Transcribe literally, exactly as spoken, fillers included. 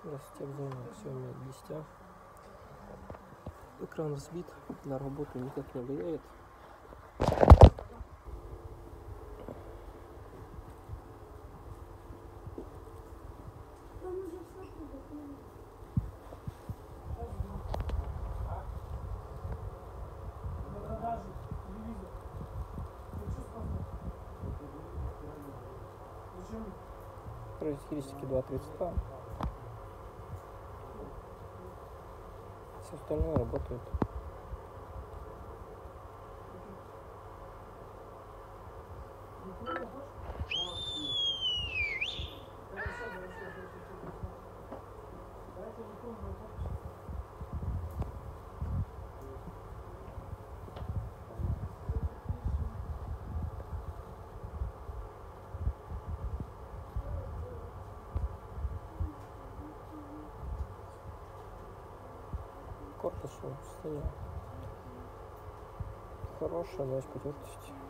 Здравствуйте, обзор Xiaomi десять а. Экран взбит, на работу никак не влияет. Характеристики два тридцать два. Все остальное работает. Корпус состояние хорошее, но есть потертости.